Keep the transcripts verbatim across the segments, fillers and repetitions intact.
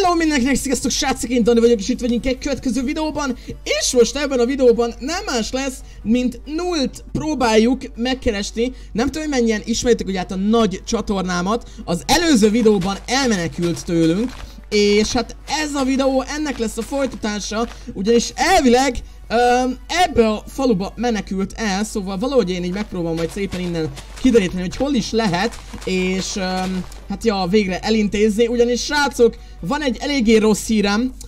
Hello mindenkinek, sziasztok srácok, én Dani vagyok, és itt vagyunk egy következő videóban. És most ebben a videóban nem más lesz, mint nullt próbáljuk megkeresni. Nem tudom, hogy mennyien ismeritek ugye hát a nagy csatornámat. Az előző videóban elmenekült tőlünk, és hát ez a videó, ennek lesz a folytatása, ugyanis elvileg Um, ebbe a faluba menekült el, szóval valahogy én így megpróbálom majd szépen innen kideríteni, hogy hol is lehet, és um, hát ja, végre elintézni, ugyanis srácok, van egy eléggé rossz hírem, uh,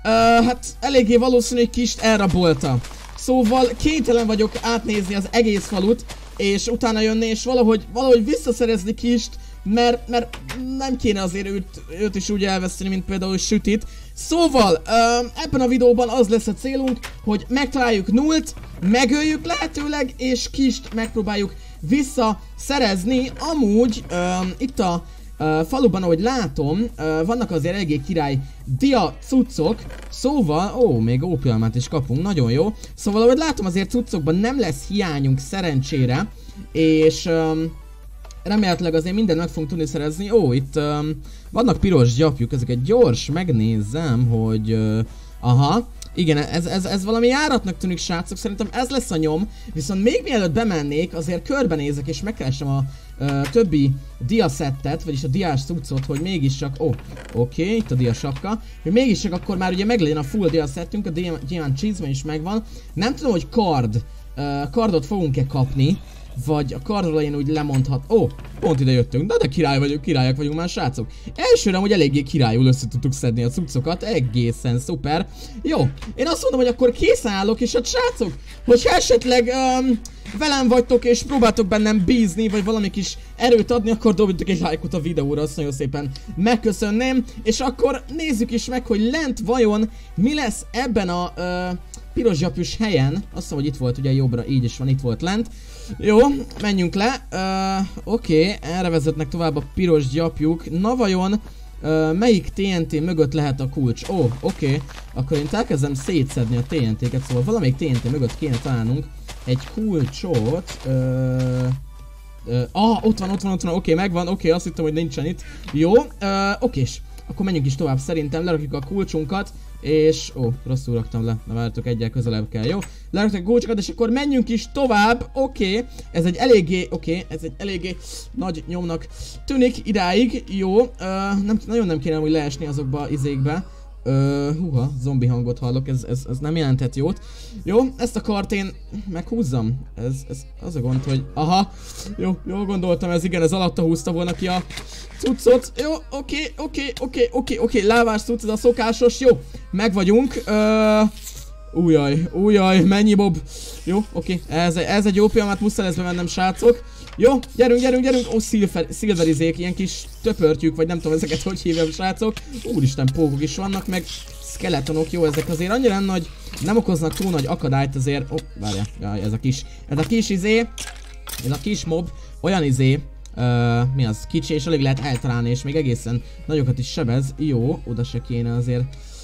hát eléggé valószínű, hogy Kist elrabolta. Szóval kénytelen vagyok átnézni az egész falut, és utána jönni, és valahogy, valahogy visszaszerezni Kist, mert, mert nem kéne azért őt, őt is úgy elveszteni, mint például Sütit. Szóval, uh, ebben a videóban az lesz a célunk, hogy megtaláljuk nullt, megöljük lehetőleg, és Kist megpróbáljuk visszaszerezni. Amúgy uh, itt a uh, faluban, ahogy látom, uh, vannak azért eléggé király dia cuccok, szóval, ó, még ópiumát is kapunk, nagyon jó. Szóval, ahogy látom, azért cuccokban nem lesz hiányunk szerencsére, és um, remélhetőleg azért mindent meg fogunk tudni szerezni. Ó, itt um, vannak piros gyapjuk, ezeket gyors megnézem, hogy... Uh, aha, igen, ez, ez, ez valami járatnak tűnik, srácok, szerintem ez lesz a nyom. Viszont még mielőtt bemennék, azért körbenézek és megkeresem a uh, többi diaszettet, vagyis a diás cuccot, hogy mégiscsak... Ó, oh, oké, okay, itt a dia sapka. Hogy mégiscsak akkor már ugye meglegyen a full diaszettünk, a diamant cheese is megvan. Nem tudom, hogy kard, uh, kardot fogunk-e kapni, vagy a kardról én úgy lemondhat... Ó, oh, pont ide jöttünk, de de király vagyunk, királyak vagyunk már, srácok. Elsőre amúgy eléggé királyul össze tudtuk szedni a cuccokat, egészen szuper. Jó, én azt mondom, hogy akkor készen állok, és hát srácok, hogyha esetleg um, velem vagytok és próbáltok bennem bízni, vagy valami kis erőt adni, akkor dobjatok egy lájkot a videóra, azt nagyon szépen megköszönném. És akkor nézzük is meg, hogy lent vajon mi lesz ebben a uh, piros zsapjus helyen. Azt hiszem, hogy itt volt ugye jobbra, így is van, itt volt lent. Jó, menjünk le. Uh, Oké, okay, erre vezetnek tovább a piros gyapjuk. Na vajon uh, melyik té en té mögött lehet a kulcs? Ó, oh, oké. Okay. Akkor én elkezdem szétszedni a té en té-ket, szóval valamelyik té en té mögött kéne találnunk egy kulcsot. Uh, uh, ah, ott van, ott van, ott van. Oké, okay, megvan. Oké, okay, azt hittem, hogy nincsen itt. Jó, uh, oké, és akkor menjünk is tovább szerintem. Lerakjuk a kulcsunkat. És... Ó, rosszul raktam le. Na várjátok, egyel közelebb kell, jó? Leraktak a kulcsokat, és akkor menjünk is tovább. Oké, okay. Ez egy eléggé... Oké, okay. Ez egy eléggé nagy nyomnak tűnik idáig. Jó. Uh, nem, nagyon nem kéne úgy leesni azokba az izékbe. Uh, húha, zombi hangot hallok, ez, ez, ez nem jelenthet jót. Jó, ezt a kart én meghúzzam. Ez, ez az a gond, hogy... Aha, jó, jól gondoltam, ez igen, ez alatta húzta volna ki a cuccot. Jó, oké, oké, oké, oké, oké, lávás cucc, ez a szokásos, jó, meg vagyunk. Uh, újjaj, újjaj, mennyi bob. Jó, oké, ez, ez egy jó pillanat, muszáj lesz bemennem, srácok. Jó, gyerünk, gyerünk, gyerünk. Ó, szilver, szilverizék, ilyen kis töpörtyűk, vagy nem tudom ezeket hogy hívjam, srácok. Úristen, pókok is vannak, meg skeletonok, jó, ezek azért annyira nagy, nem okoznak túl nagy akadályt azért. Ó, oh, várjál, jaj, ez a kis, ez a kis izé, ez a kis mob, olyan izé, uh, mi az, kicsi, és alig lehet eltalálni, és még egészen nagyokat is sebez. Jó, oda se kéne azért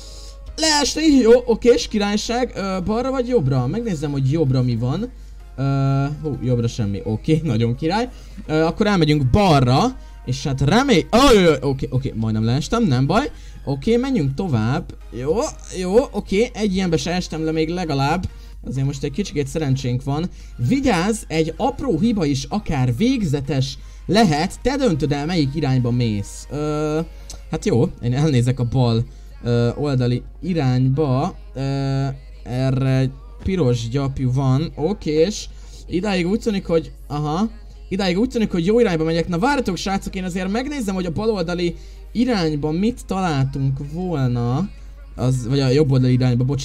leesni, jó, oké, és királyság, uh, balra vagy jobbra? Megnézzem, hogy jobbra mi van. Uh, hú, jobbra semmi, oké, okay, nagyon király. Uh, akkor elmegyünk balra, és hát remély... Oh, oké, oké, okay, majdnem leestem, nem baj. Oké, okay, menjünk tovább. Jó, jó, oké, okay, egy ilyenbe se estem le még legalább. Azért most egy kicsikét szerencsénk van. Vigyázz, egy apró hiba is akár végzetes lehet. Te döntöd el, melyik irányba mész. Uh, hát jó, én elnézek a bal uh, oldali irányba. Uh, erre... piros gyapjú van, oké, és idáig úgy tűnik, hogy, aha, idáig úgy tűnik, hogy jó irányba megyek. Na várjatok, srácok, én azért megnézem, hogy a baloldali irányban mit találtunk volna, az, vagy a jobb oldali irányba, bocsi,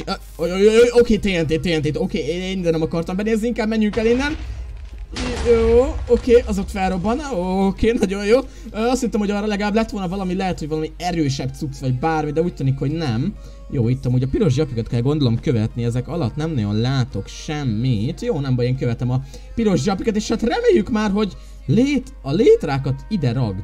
oké, té en té, té en té, oké, én nem akartam benézni, inkább menjünk el innen. Jó, oké, az ott felrobban, oké, nagyon jó. Azt hittem, hogy arra legalább lett volna valami, lehet, hogy valami erősebb cucc, vagy bármi, de úgy tűnik, hogy nem. Jó, itt amúgy a piros zsapjukat kell gondolom követni, ezek alatt nem nagyon látok semmit. Jó, nem baj, én követem a piros zsapjukat, és hát reméljük már, hogy lét, a létrákat ide ragd.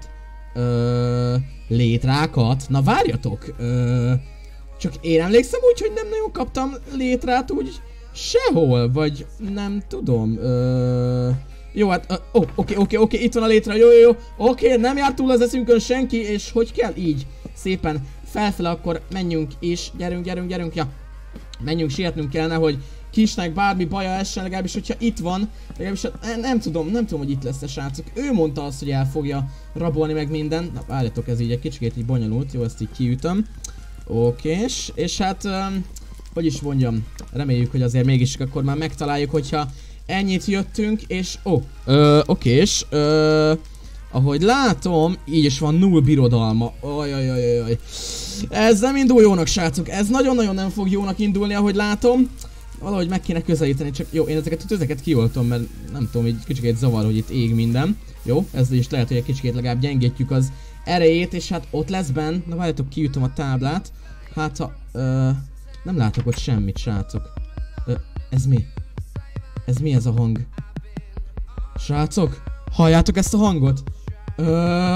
Ö, létrákat? Na várjatok! Ö, csak én emlékszem úgy, hogy nem nagyon kaptam létrát úgy sehol, vagy nem tudom. Ö, jó, hát, ó, oké, oké, oké, itt van a létre, jó, jó, jó. Oké, nem jár túl az eszünkön senki, és hogy kell így szépen felfele, akkor menjünk is. Gyerünk, gyerünk, gyerünk, ja. Menjünk, sietnünk kellene, hogy Kisnek bármi baja essen, legalábbis hogyha itt van, legalábbis nem, nem tudom, nem tudom, hogy itt lesz a srácok. Ő mondta azt, hogy el fogja rabolni meg minden. Na, várjatok, ez így egy kicsit így bonyolult, jó, ezt így kiütöm. Okés, és hát, um, hogy is mondjam, reméljük, hogy azért mégis akkor már megtaláljuk, hogyha ennyit jöttünk, és ó, oh, okés, ö, ahogy látom, így is van null birodalma. Ajajajajaj. Ez nem indul jónak, srácok, ez nagyon-nagyon nem fog jónak indulni, ahogy látom. Valahogy meg kéne közelíteni, csak jó, én ezeket a tüzeket kioltom, mert nem tudom, így kicsikét zavar, hogy itt ég minden. Jó, ez is lehet, hogy egy kicsikét legalább gyengítjük az erejét, és hát ott lesz benn. Na várjatok, kiütöm a táblát. Hát ha, ö, nem látok ott semmit, srácok. Ö, ez mi? Ez mi ez a hang? Srácok, halljátok ezt a hangot? Ö,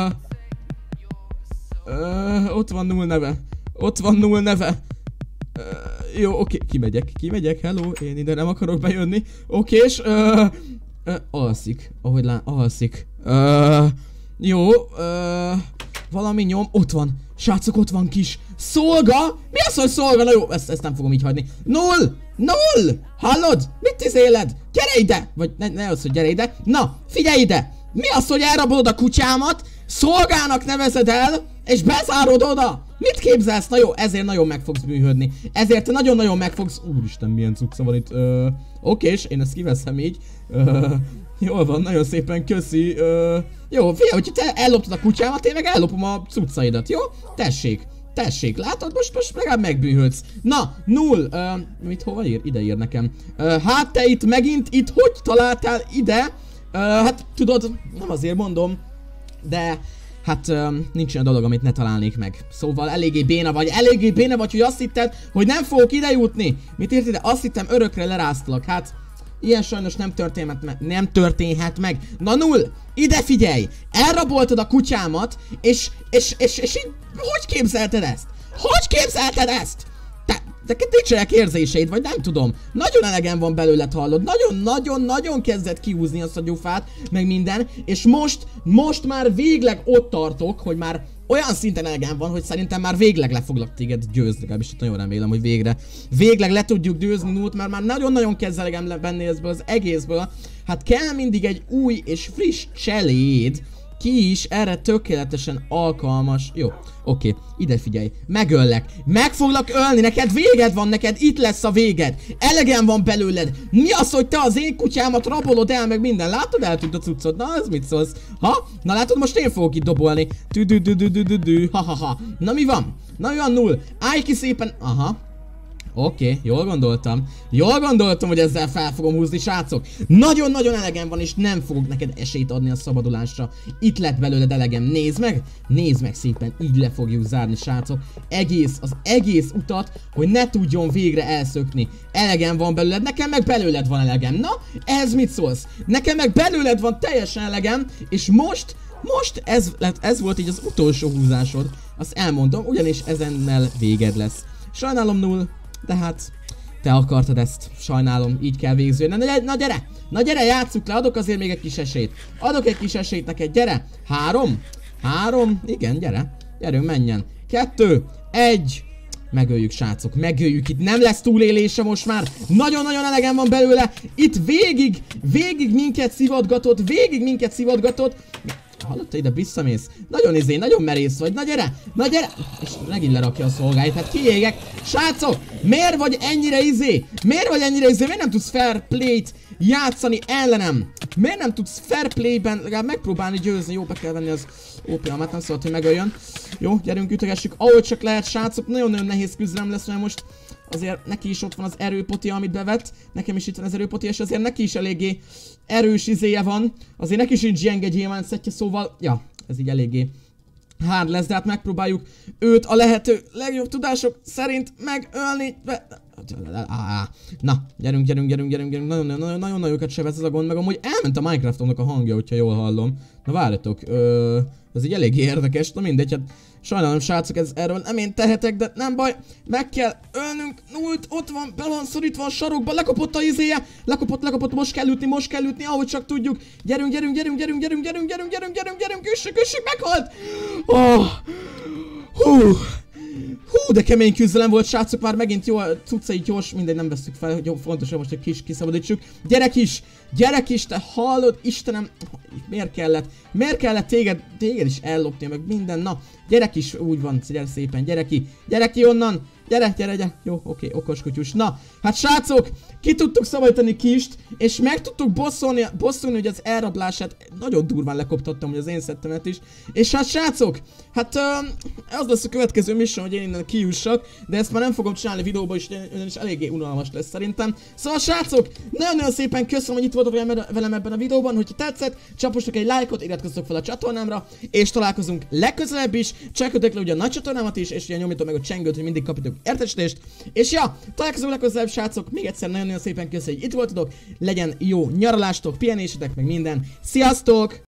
ö, ott van null neve. Ott van null neve. Ö, jó, oké, kimegyek, kimegyek, hello, én ide nem akarok bejönni. Oké, és ö, ö, alszik, ahogy lá, alszik. Ö, jó, ö, valami nyom, ott van. Srácok, ott van kis szolga. Mi az, hogy szolga? Na jó, ezt, ezt nem fogom így hagyni. Null! Null! Hallod? Mit izéled? Gyere ide! Vagy ne, ne az, hogy gyere ide. Na, figyelj ide! Mi az, hogy elrabolod a kutyámat, szolgának nevezed el, és bezárod oda? Mit képzelsz? Na jó, ezért nagyon meg fogsz működni. Ezért te nagyon-nagyon meg fogsz... Úristen, milyen cucca van itt. Ö, oké, és én ezt kiveszem így. Ö, jól van, nagyon szépen köszi. Ö, jó, figyelj, hogyha te elloptad a kutyámat, én meg ellopom a cuccaidat, jó? Tessék. Tessék, látod? Most, most legalább megbűnhődsz. Na, null. Ö, mit hova ír? Ide ír nekem. Ö, hát te itt megint, itt hogy találtál ide? Ö, hát tudod, nem azért mondom, de hát ö, nincs olyan dolog, amit ne találnék meg. Szóval eléggé béna vagy, eléggé béna vagy, hogy azt hitted, hogy nem fogok ide jutni. Mit érted? De azt hittem, örökre leráztalak. Hát, ilyen sajnos nem történhet meg. Nem történhet meg. Na null! Ide figyelj! Elraboltad a kutyámat, és, és, és, és így, hogy képzelted ezt? Hogy képzelted ezt? Te, neked nincsenek érzéseid, vagy nem tudom. Nagyon elegem van belőled, hallod. Nagyon-nagyon-nagyon kezdett kiúzni azt a gyufát, meg minden. És most, most már végleg ott tartok, hogy már olyan szinten elegem van, hogy szerintem már végleg le foglak téged győzni. Legalábbis nagyon remélem, hogy végre. Végleg le tudjuk győzni Nult, mert már nagyon-nagyon kezd elegem venni ebből az egészből. Hát kell mindig egy új és friss cseléd. Ki is erre tökéletesen alkalmas. Jó, oké, ide figyelj. Megöllek. Meg foglak ölni, neked véged van, neked itt lesz a véged. Elegem van belőled. Mi az, hogy te az én kutyámat rabolod el, meg minden? Látod, eltűnt a cuccod? Na, ez mit szólsz? Ha? Na látod, most én fogok itt dobolni. Tü-dü-dü-dü-dü-dü. Ha-ha-ha. Na mi van? Na mi van, Null? Állj ki szépen. Aha. Oké, okay, jól gondoltam. Jól gondoltam, hogy ezzel fel fogom húzni, srácok. Nagyon-nagyon elegem van, és nem fogok neked esélyt adni a szabadulásra. Itt lett belőled elegem. Nézd meg! Nézd meg szépen, így le fogjuk zárni, srácok. Egész, az egész utat, hogy ne tudjon végre elszökni. Elegem van belőled, nekem meg belőled van elegem. Na, ehhez mit szólsz? Nekem meg belőled van teljesen elegem, és most... Most ez, lett, ez volt így az utolsó húzásod. Azt elmondom, ugyanis ezennel véged lesz. Sajnálom, Null. De hát, te akartad ezt, sajnálom, így kell végződni. Na, na gyere, na gyere, játsszuk le, adok azért még egy kis esélyt. Adok egy kis esélyt neked, gyere. Három, három, igen, gyere. Gyerünk, menjen. Kettő, egy. Megöljük, srácok, megöljük, itt nem lesz túlélése most már. Nagyon-nagyon elegem van belőle. Itt végig, végig minket szivatgatott, végig minket szivatgatott. Hallod, te ide visszamész? Nagyon izé, nagyon merész vagy. Na gyere, na gyere! És megint lerakja a szolgáit, hát kiégek. Srácok, miért vagy ennyire izé? Miért vagy ennyire izé? Miért nem tudsz fair play-t játszani ellenem? Miért nem tudsz fair play-ben legalább megpróbálni győzni? Jó, be kell venni az ó pé em-et, nem szabad, hogy megöljön. Jó, gyerünk, ütögessük, ahogy csak lehet, srácok. Nagyon-nagyon nehéz küzdelem lesz, mert most azért neki is ott van az erőpotia, amit bevett. Nekem is itt van az erőpotia, és azért neki is eléggé erős izéje van. Azért neki sincs gyenge gyémánt szettje, szóval, ja, ez így eléggé hard lesz, de hát megpróbáljuk őt a lehető legjobb tudások szerint megölni. Na, gyerünk, gyerünk, gyerünk, gyerünk, gyerünk. Nagyon-nagyon nagyokat sebez ez a gond, meg amúgy elment a Minecraftomnak a hangja, hogyha jól hallom. Na várjatok, ö, ez így eléggé érdekes, na mindegy, hát sajnálom, srácok, ez erről nem én tehetek, de nem baj, meg kell ölnünk Nult, ott van, be van szorítva a sarokba, lekapott a izéje, lekapott, lekapott, most kell ütni, most kell ütni, ahogy csak tudjuk. Gyerünk, gyerünk, gyerünk, gyerünk, gyerünk, gyerünk, gyerünk, gyerünk, gyerünk, gyerünk, üssük, üssük, meghalt! Oh, hú, Hú, de kemény küzdelem volt, srácok, már megint jó a cuccai gyors, mindegy, nem veszük fel, hogy jó, fontos, hogy most egy kis kiszabadítsuk. Gyerek is, gyerek is, te hallod, Istenem, miért kellett, miért kellett téged, téged is ellopni, meg minden, na, gyerek is, úgy van, gyere szépen, gyere ki, gyere ki onnan. Gyere, gyere, gyere. Jó, oké, okos kutyus. Na, hát srácok, ki tudtuk szabadítani Kist, és meg tudtuk bosszolni, bosszolni, hogy az elrablását nagyon durván lekoptattam, hogy az én szettemet is. És hát srácok, hát uh, az lesz a következő mission, hogy én innen kijussak, de ezt már nem fogom csinálni videóba is, ugyanis eléggé unalmas lesz szerintem. Szóval srácok, nagyon-nagyon szépen köszönöm, hogy itt voltatok velem ebben a videóban, hogyha tetszett, csapostok egy lájkot, iratkozzatok fel a csatornámra, és találkozunk legközelebb is, csekkoljatok le ugye a nagy csatornámat is, és ugye nyomjatok meg a csengőt, hogy mindig kapjatok értesítést. És ja, találkozunk legközelebb, srácok, még egyszer nagyon-nagyon szépen köszönjük, hogy itt voltatok, legyen jó nyaralástok, pihenésetek, meg minden. Sziasztok!